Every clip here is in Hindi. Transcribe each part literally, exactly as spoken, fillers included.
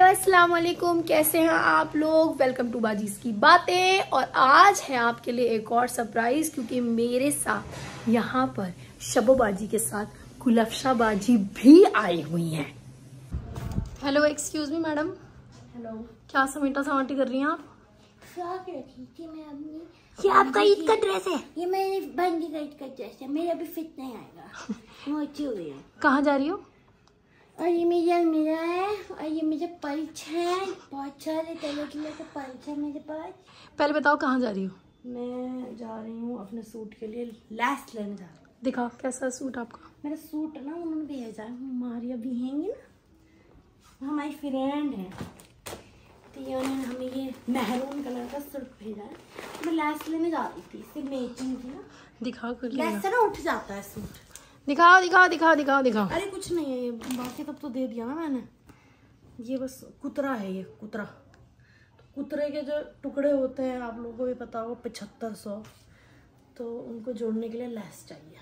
अस्सलाम वालेकुम, कैसे हैं आप लोग। वेलकम टू बाजीज की बातें। और आज है आपके लिए एक और सरप्राइज, क्योंकि मेरे साथ यहाँ पर शबो बाजी के साथ गुलफ्शा बाजी भी आई हुई हैं। Hello, excuse me madam. Hello. क्या समेटा समाटी कर रही हैं आप? फ्रॉक रखी थी मैं अपनी। ये आपका ईद का ड्रेस है? ये मेरी बहन का ईद का ड्रेस है। मेरा अभी फिट नहीं आएगा, मोटी हुई है। कहाँ जा रही हो? और ये मेरी अलमीरा है, और ये मेरे पर्स है, बहुत सारे तरह तरह के पर्स है मेरे पास। पहले बताओ कहाँ जा रही हो? मैं जा रही हूँ अपने सूट के लिए लैस लेने जा रही हूँ। दिखाओ कैसा सूट आपका। मेरा सूट ना उन्होंने भेजा है, हमारी अभी हैंगी ना, हमारी फ्रेंड है, तो ये उन्होंने हमें ये मेहरून कलर का सूट भेजा है। मैं लैस लेने जा रही थी, इससे मैचिंग थी ना। दिखाओ कर लैस से ना उठ जाता है सूट। दिखाओ दिखाओ दिखाओ दिखाओ दिखाओ। अरे कुछ नहीं है ये, बाकी तब तो दे दिया ना मैंने। ये बस कुतरा है, ये कुतरा। तो कुतरे के जो टुकड़े होते हैं आप लोगों को भी पता होगा, पचहत्तर सौ, तो उनको जोड़ने के लिए लैस चाहिए।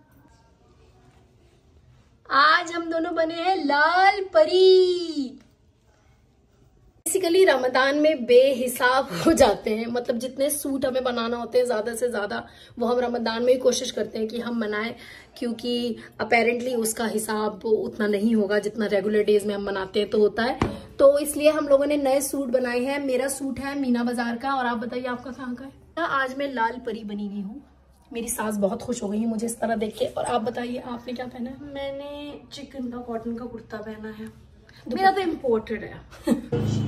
आज हम दोनों बने हैं लाल परी। बेसिकली रमजान में बेहिसाब हो जाते हैं, मतलब जितने सूट हमें बनाना होते हैं ज्यादा से ज्यादा वो हम रमजान में ही कोशिश करते हैं कि हम बनाएं, क्योंकि अपेरेंटली उसका हिसाब उतना नहीं होगा जितना रेगुलर डेज में हम बनाते हैं तो होता है। तो इसलिए हम लोगों ने नए सूट बनाए हैं। मेरा सूट है मीना बाजार का, और आप बताइए आपका कहाँ का है? आज मैं लाल परी बनी हुई हूँ। मेरी सास बहुत खुश हो गई है मुझे इस तरह देख के। और आप बताइए आपने क्या पहना है? मैंने चिकन का कॉटन का कुर्ता पहना है, मेरा तो इम्पोर्टेड है।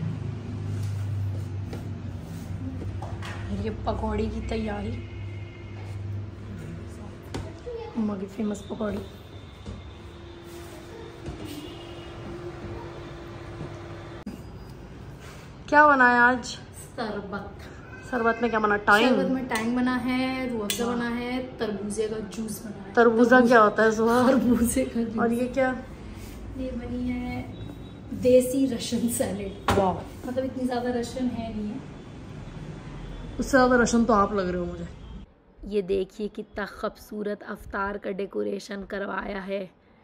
ये पकौड़ी की तैयारी, अम्मा की फेमस पकौड़ी। क्या बनाया आज? शरबत। शरबत में क्या बना? टाइम। शरबत में टाइम बना है, रूह अफ़ज़ा बना है, तरबूजे का जूस बना है। तरबूजा क्या होता है सुहा? तरबूजे का जूस। और ये क्या? ये बनी है देसी रशन सैलेड। वाह, मतलब इतनी ज्यादा रशन है नहीं है, उससे ज्यादा रशन तो आप लग रहे हो मुझे। ये देखिए कितना खूबसूरत अफ्तार का डेकोरेशन करवाया है।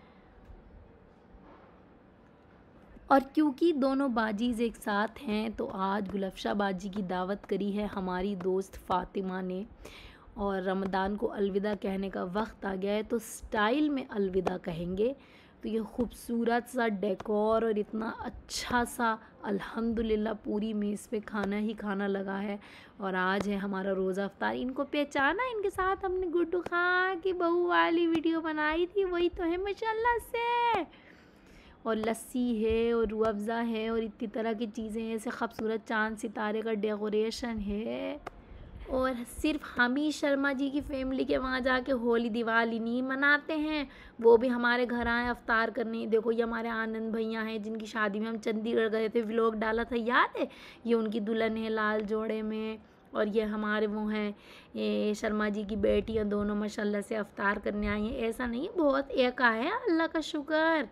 और क्योंकि दोनों बाजीज़ एक साथ हैं तो आज गुलफ्शा बाजी की दावत करी है हमारी दोस्त फ़ातिमा ने। और रमज़ान को अलविदा कहने का वक्त आ गया है, तो स्टाइल में अलविदा कहेंगे। तो ये खूबसूरत सा डेकोर और इतना अच्छा सा अल्हम्दुलिल्लाह पूरी मेज़ पे खाना ही खाना लगा है। और आज है हमारा रोज़ा अफ्तार। इनको पहचाना, इनके साथ हमने गुड्डू खां की बहू वाली वीडियो बनाई थी, वही तो है माशाल्लाह से। और लस्सी है और रूह अफ़ज़ा है और इतनी तरह की चीज़ें हैं, ऐसे खूबसूरत चांद सितारे का डेकोरेशन है। और सिर्फ हम ही शर्मा जी की फैमिली के वहाँ जाके होली दिवाली नहीं मनाते हैं, वो भी हमारे घर आए अफ्तार करने। देखो ये हमारे आनंद भैया हैं जिनकी शादी में हम चंडीगढ़ गए थे, व्लॉग डाला था, याद है? ये उनकी दुल्हन है लाल जोड़े में। और ये हमारे वो हैं ये शर्मा जी की बेटियाँ, दोनों माशाल्लाह से अफ्तार करने आई हैं। ऐसा नहीं है, बहुत एका है, अल्लाह का शुक्र।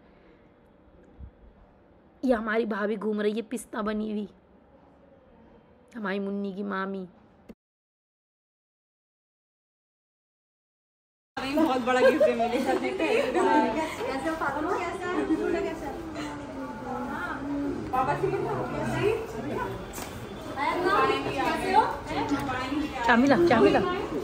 ये हमारी भाभी घूम रही है पिस्ता बनी हुई, हमारी मुन्नी की मामी। बहुत बड़ा गिफ्ट है मेरे साथ। कैसे हो पागल हो? कैसे कैसे पापा से क्या मिला? क्या मिला?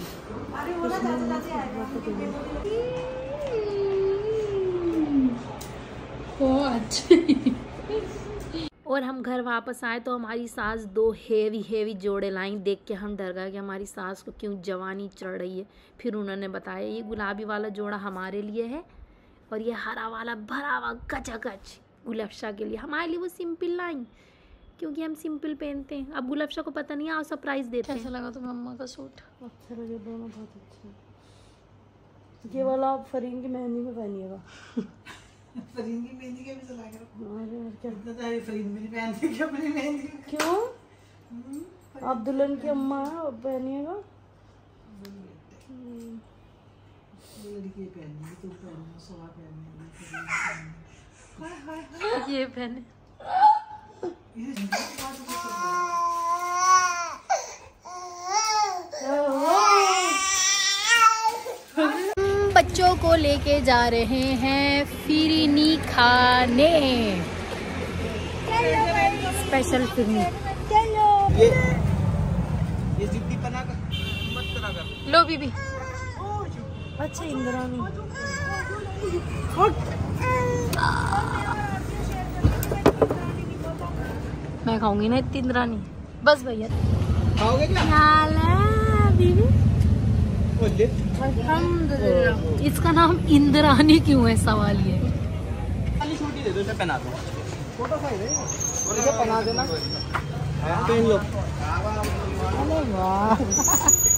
और हम घर वापस आए तो हमारी सास दो हेवी हेवी जोड़े लाइन। देख के हम डर गए कि हमारी सास को क्यों जवानी चढ़ रही है। फिर उन्होंने बताया ये गुलाबी वाला जोड़ा हमारे लिए है, और ये हरा वाला भरा हुआ गचागच गुलफ्शा के लिए। हमारे लिए वो सिंपल लाइन, क्योंकि हम सिंपल पहनते हैं। अब गुलफ्शा को पता नहीं है, आओ सरप्राइज़ देते हैं। कैसा लगा तुम्हें अम्मा का सूट? अच्छा लगे, दोनों बहुत अच्छे। ये वाला आप फरीन की मेहंदी में पहनिएगा। फरीन की मेहंदी के भी चला कर। अरे क्या तारी फरीन मेरी पहनती है अपनी मेहंदी। क्यों? आप दुल्हन की अम्मा है, आप पहनिएगा। लड़की पहनी, तू पहनी, सोहा पहनी, ये पहने। बच्चों को लेके जा रहे हैं फिरनी खाने। स्पेशल फिरनी। ये ये जिद्दी पना कर मत करा कर। लो बीबी। अच्छा इंद्रानी मैं खाऊंगी ना इतनी इंद्रानी। बस भैया खाओगे क्या? बीबी बोलिए। अल्हम्दुलिल्लाह। इसका नाम इंद्रानी क्यों है, सवाल ये। खाली छोटी दे दो, इसे पहना दो। छोटा साइज है और इसे पहना देना। पहन लो। अरे वाह।